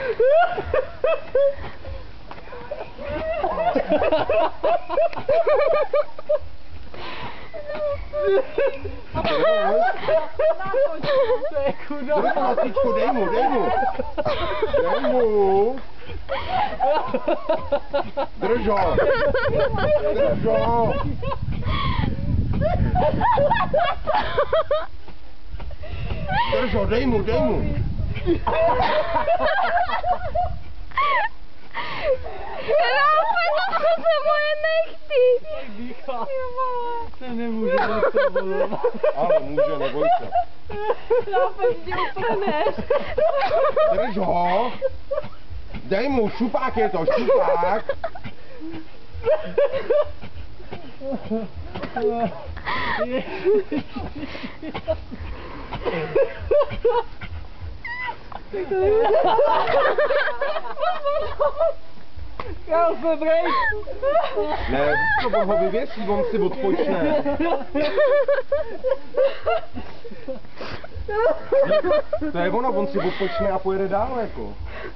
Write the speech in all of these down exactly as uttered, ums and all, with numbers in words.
Lasičku, dej mu, dej mu. Dej mu. Drž ho. Drž ho. Drž ho, dej mu, dej mu. Ráfe, to se moje nechty. Dýchá. To nemůže to bylo. Ale může, neboj se. Ráfe, jdi uprneš. Drž ho. Dej mu, šupák je to, šupák. Ráfe, brej! Ne, to on ho vyvěsí, on si odpočne. To je ono, on si odpočne a pojede dál jako.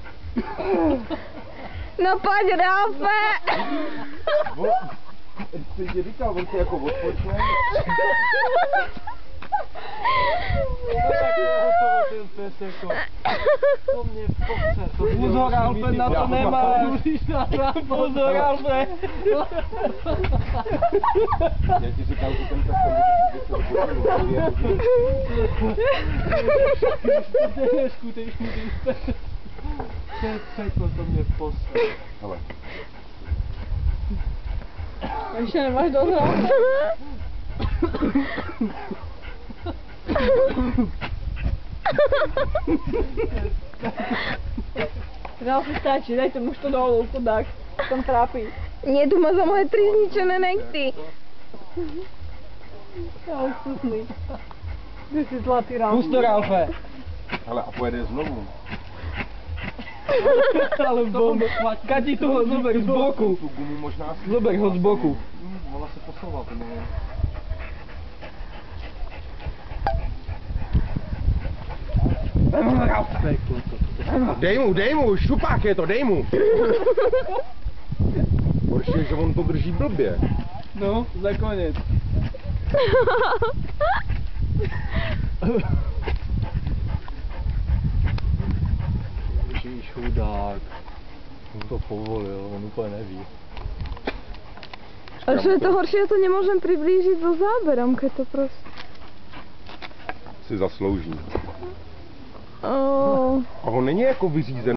No pojď, Ráfe. On, ty tě říkal, on si jako odpočne. Tak je hotovo ten pes jako. To mě pochce. Pozor, Ráfe, na to nemá. Pozor, Ráfe. Já ti říkám, že ten pes to může být To je neskutečný ten pes. To je peklo, to mě pochce. Hele. Ještě nemáš dost, Ráfe. Ráfe, stačí, dajte mu to dolů, chudák. Tam trápí. Nie, tu má za moje tri zničené nechty. Já usnutný. Ty jsi zlatý, Ráfe. Pust to, Ráfe. Hele, a pojede znovu. Ale bomba. Kati toho zober z boku. Tu gumu možná si... Zober ho z boku. Hmm, ona se posouvá pomalu. Dej mu, dej mu, šupák je to, dej mu. Horší je, že on to drží blbě. No, za konec. Ježíš, chudák. On to povolil, on úplně neví. A čo je to horšie, ja to nemôžem priblížiť so záberom, keď to proste... Si zaslouží. Oh. A on není jako vyřízený.